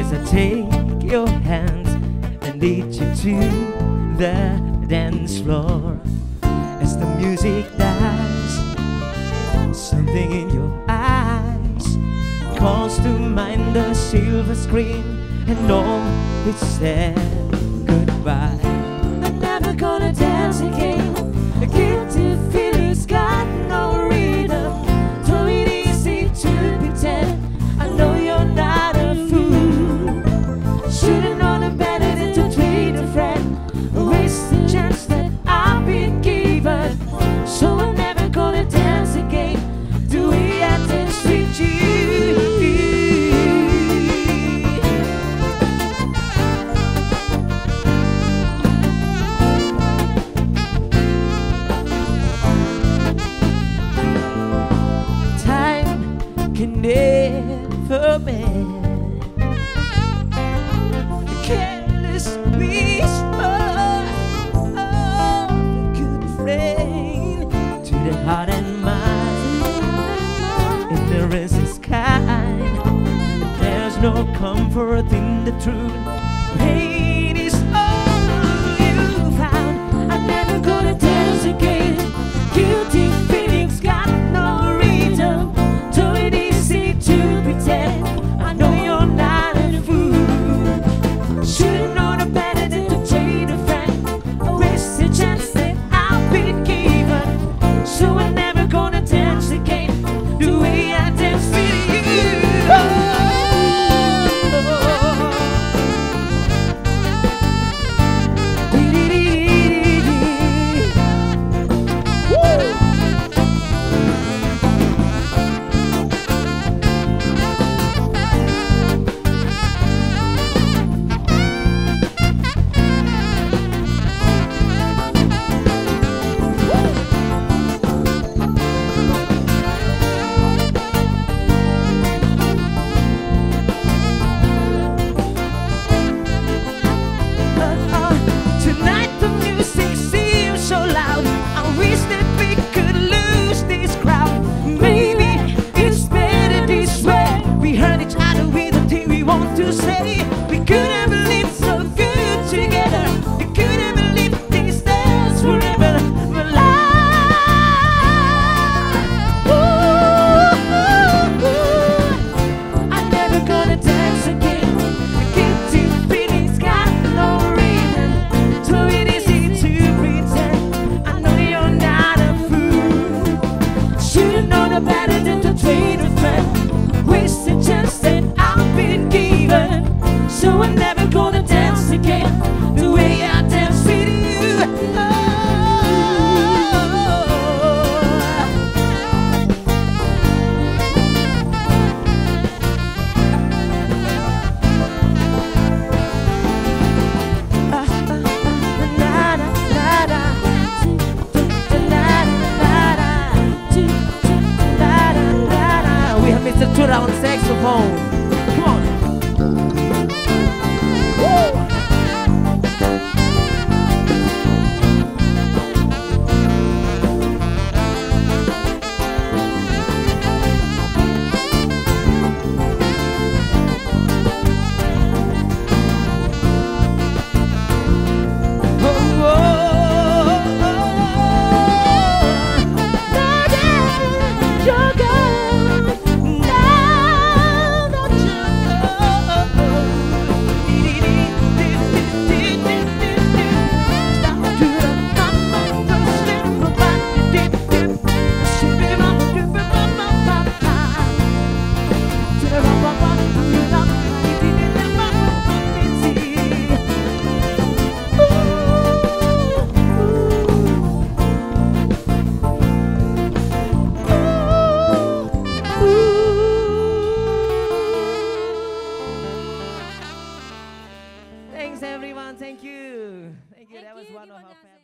as I take your hands and lead you to the dance floor. As the music dies, something in your eyes calls to mind the silver screen, and all it said goodbye. I'm never gonna dance again. The guilty feeling's got no rhythm. So it easy to pretend. I know you're not a fool. Should've known better than to treat a friend, waste the chance that I've been given. So I'm never gonna dance again the way I danced with you. Time can never mend the careless whisper of a good friend to the heart and mind. Ignorance is kind. There's no comfort in the truth. Pain is all you found. I'm never gonna dance again. Guilty feelings got no reason. So it easy to pretend. I know you're not a fool. Should've known better than to trade a friend. Waste the chance that I've been given. So I'm never gonna dance again the way I danced with you. Oh. Tonight the music seems so loud. I wish that we could lose this crowd. Maybe it's better this way. We heard each other with the thing we want to say. We could have lived so good together. We could have lived these days forever. But I'm never gonna dance again. Guilty feelings got no reason. So it easy to pretend. I know you're not a fool. Should've known better than to trade a friend. Waste the chance that I've been given. So I'm never gonna dance again the way I danced with you. We have Mr. Tura on saxophone. Come on. Woo! Thanks everyone, thank you. Thank you, that was one of our